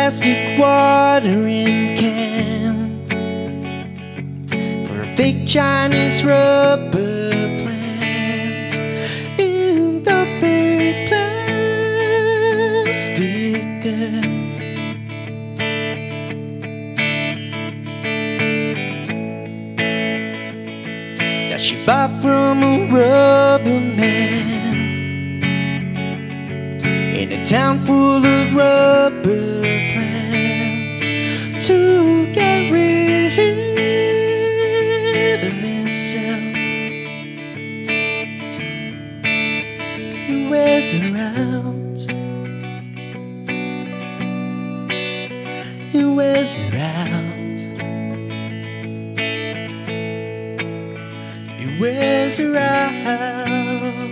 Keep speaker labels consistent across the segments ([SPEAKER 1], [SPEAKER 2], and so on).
[SPEAKER 1] plastic watering can for a fake Chinese rubber plant in the very plastic earth that she bought from a rubber man in a town full of rubber plants to get rid of itself. He wears her out. He wears her out. He wears her out.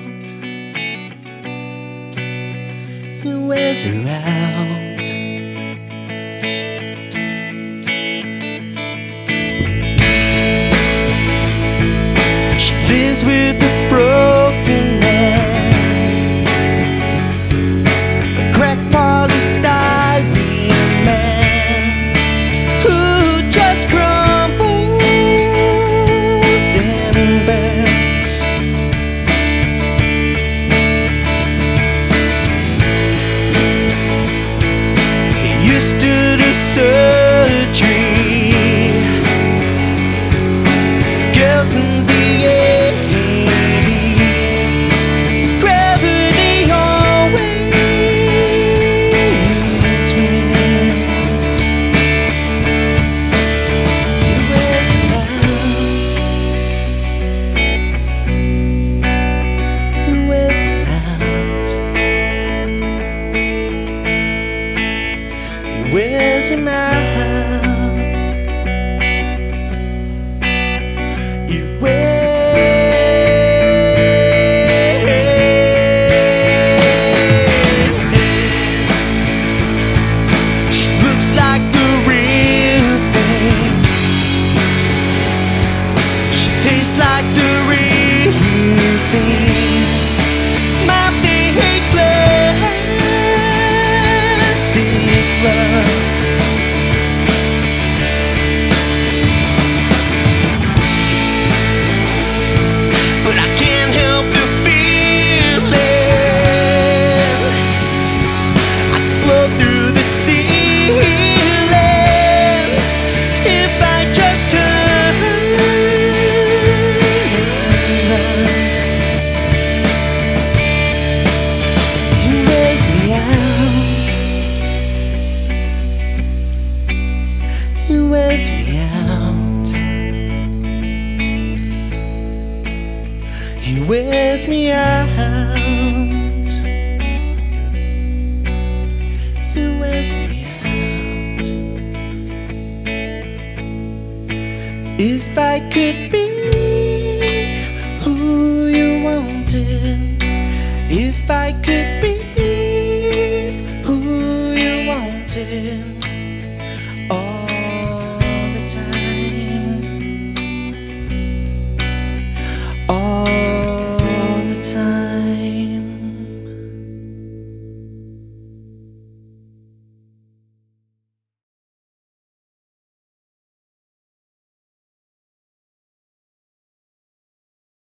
[SPEAKER 1] He wears her out. She lives with a broken man, a cracked polystyrene man who just crumbles and burns. Used to do surgery for girls in the 80s. Gravity always wins. He wears her out. He wears her out. He wears him out. He She looks like the real thing. She tastes like the real thing. My thing ain't plastic love. But I can't help the feeling. I could blow through the ceiling if I just turn around. He wears me out. He wears me out. He wears me out. He wears me out. If I could be who you wanted, if I could